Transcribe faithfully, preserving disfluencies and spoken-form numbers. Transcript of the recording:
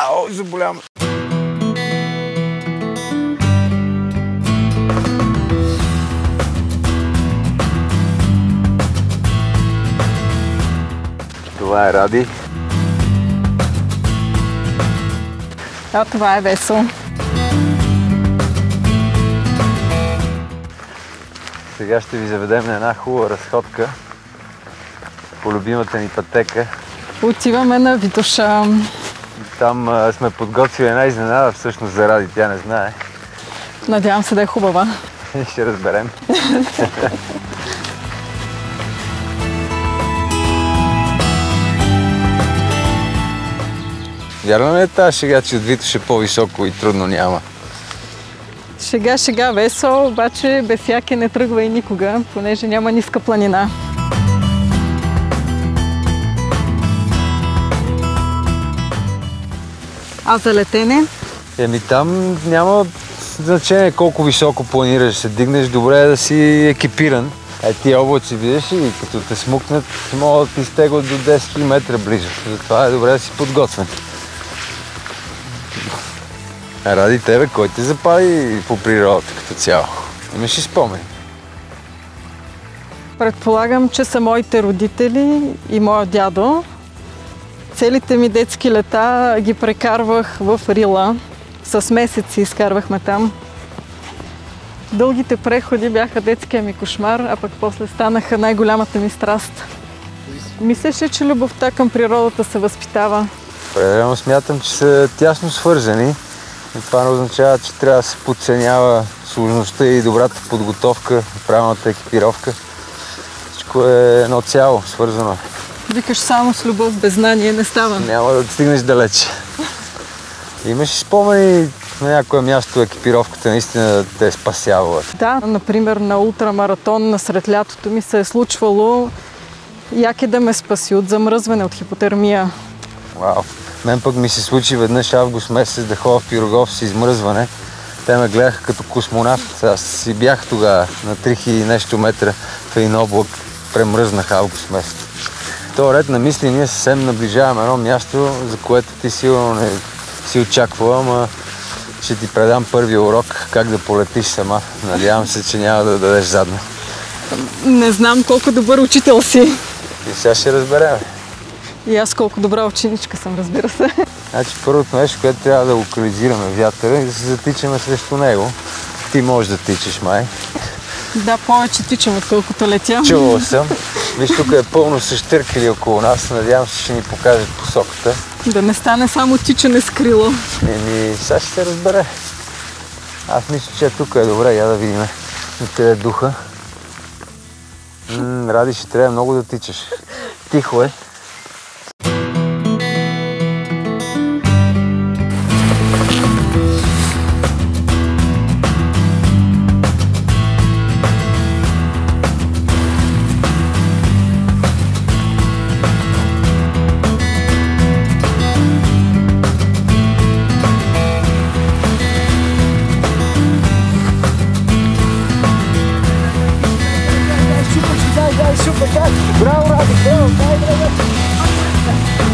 Ау, заболявам. Това е Ради. А това е Весо. Сега ще ви заведем на една хубава разходка по любимата ни пътека. Отиваме на Витоша. Там а, сме подготвили една изненада, всъщност за Ради, тя не знае. Надявам се да е хубава. Ще разберем. Вярно ли е тази шега, че от Витоша по-високо и трудно няма? Шега, шега, Весо, обаче без яке не тръгва и никога, понеже няма ниска планина. А за летене? Еми там няма значение колко високо планираш, се дигнеш, добре е да си екипиран. Е, тия облаци, видиш и като те смукнат, могат да ти стегат до десет километра близо. Затова е добре да си подготвен. А Ради тебе, кой те запали по природата като цяло? Имаш и спомени? Предполагам, че са моите родители и моят дядо. Целите ми детски лета ги прекарвах в Рила. С месеци изкарвахме там. Дългите преходи бяха детския ми кошмар, а пък после станаха най-голямата ми страст. Мислиш ли, че любовта към природата се възпитава? Определено смятам, че са тясно свързани. И това не означава, че трябва да се подценява сложността и добрата подготовка, правилната екипировка. Всичко е едно цяло, свързано. Викаш само с любов, без знание не става. Няма да стигнеш далече. Имаш и спомени на някое място екипировката наистина да те е спасявала? Да, например на ултрамаратон насред лятото ми се е случвало яке да ме спаси от замръзване, от хипотермия. Вау! Мен пък ми се случи веднъж август месец да ходя в Пирогов с измръзване. Те ме гледаха като космонавт. Аз си бях тогава на три хиляди нещо метра в един облак. Премръзнах август месец. В този ред на мисли ние съвсем наближаваме едно място, за което ти сигурно не си очаквала, ама ще ти предам първия урок как да полетиш сама. Надявам се, че няма да дадеш задна. Не знам колко добър учител си. И сега ще разберем. И аз колко добра ученичка съм, разбира се. Значи първото нещо, което трябва да локализираме вятъра и да се затичаме срещу него. Ти можеш да тичаш, май. Да, повече тичам, отколкото летя. Чувал съм. Виж, тук е пълно с щъркали около нас. Надявам се, ще ни покажат посоката. Да не стане само тичане с крило. Еми, сега ще се разбере. Аз мисля, че тук е добре. Я да видим откъде е духа. М, Ради, ще трябва много да тичаш. Тихо е. Браво, Ради! Браво! Дай, дай, дай!